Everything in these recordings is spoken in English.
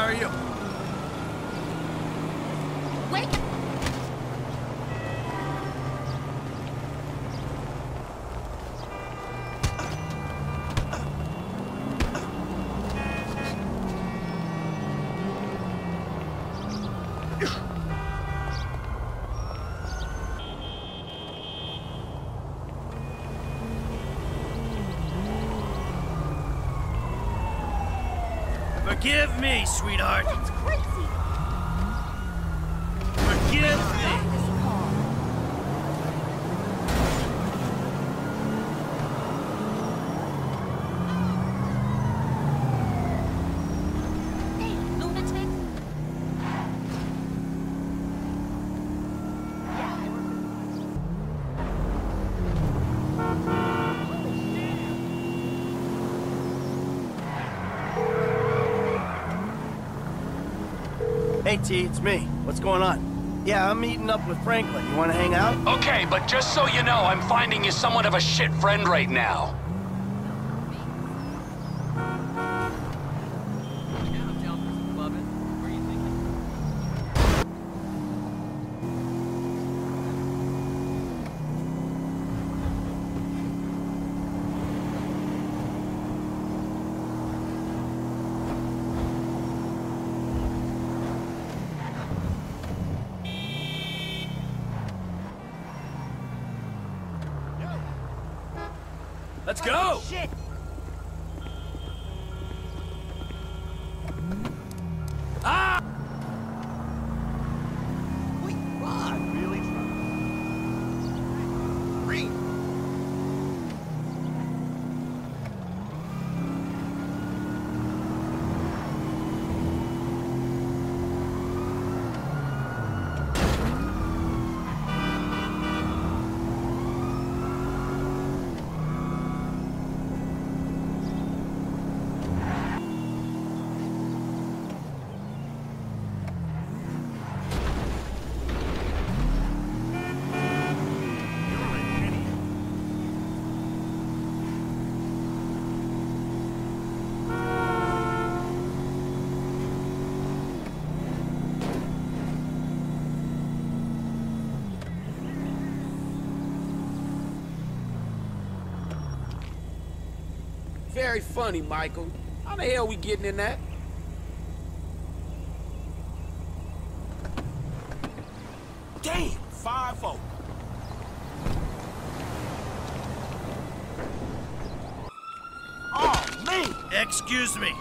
are you? Wait! Forgive me, sweetheart. That's crazy! Forgive me. This car. Hey, lunatic! Yeah, I Hey T, it's me. What's going on? Yeah, I'm meeting up with Franklin. You wanna hang out? Okay, but just so you know, I'm finding you somewhat of a shit friend right now. Let's go! Shit! Ah! Wait, Rod, really? Green. Very funny, Michael. How the hell we getting in that? Damn, 5-0. Oh, man! Excuse me.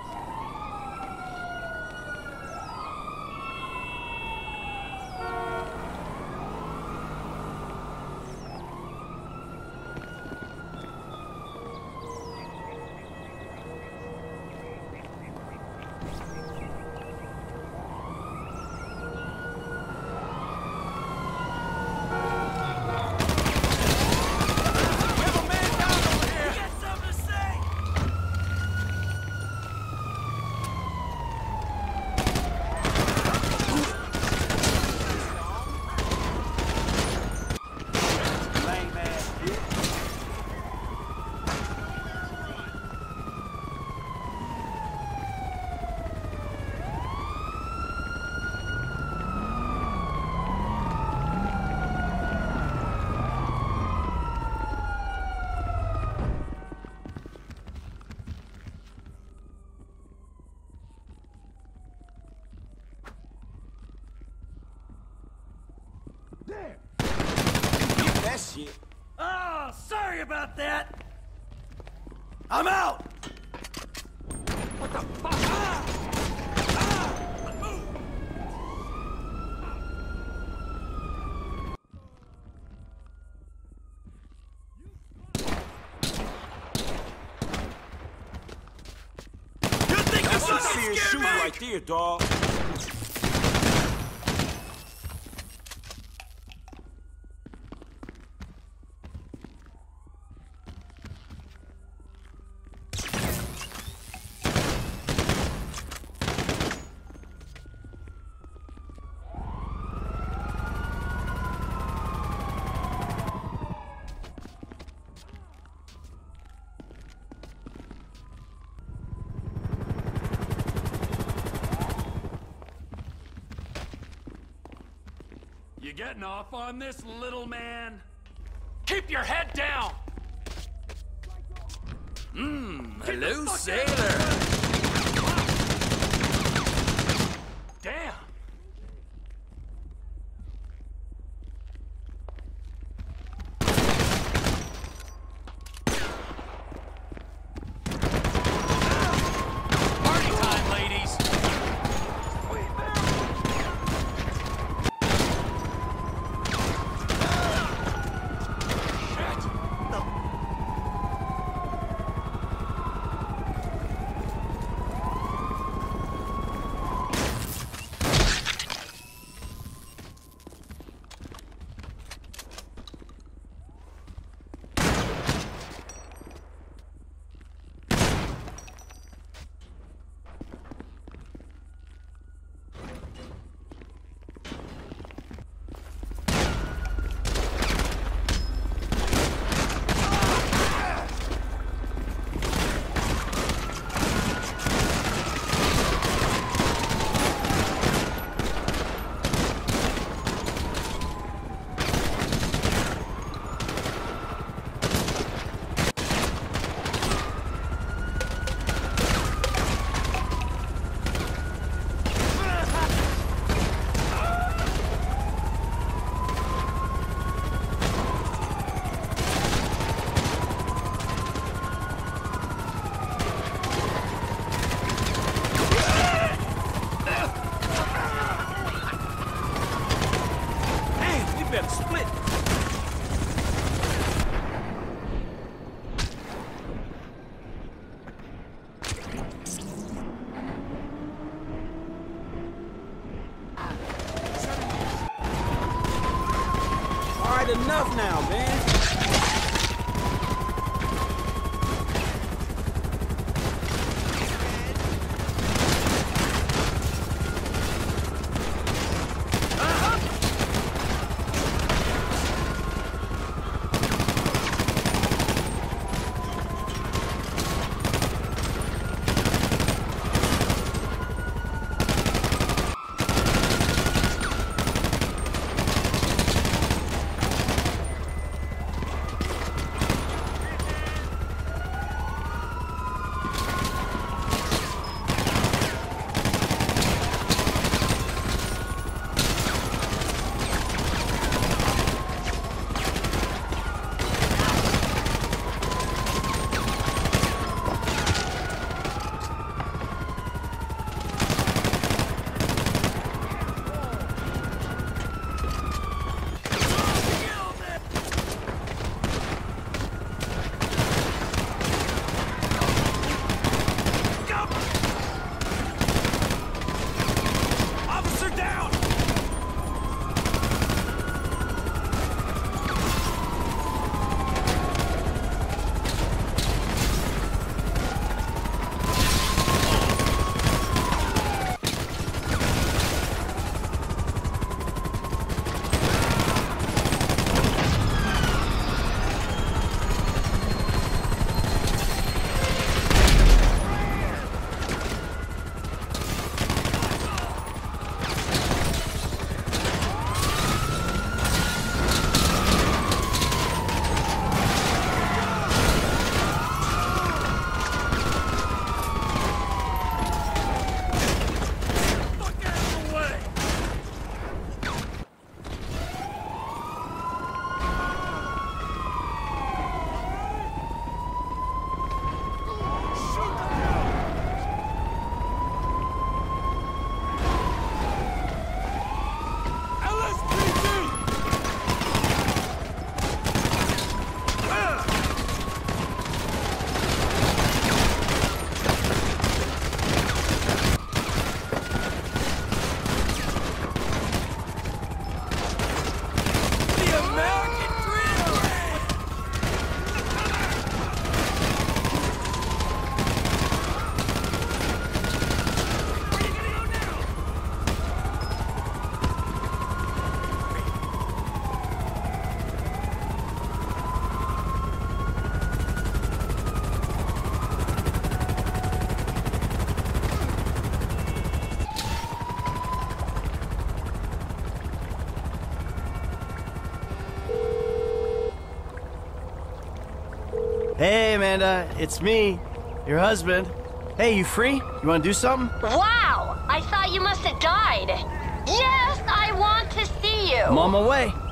There! Beat that shit. Oh, sorry about that. I'm out. What the fuck? Ah! You think That's some this is serious scared shooting me? right there, dog. You getting off on this, little man? Keep your head down! Hello, sailor. Damn! Party time, ladies! Man, we better split. All right, enough now, man. Hey, Amanda, it's me, your husband. Hey, you free? You want to do something? Wow! I thought you must have died. Yes, I want to see you. I'm on my way.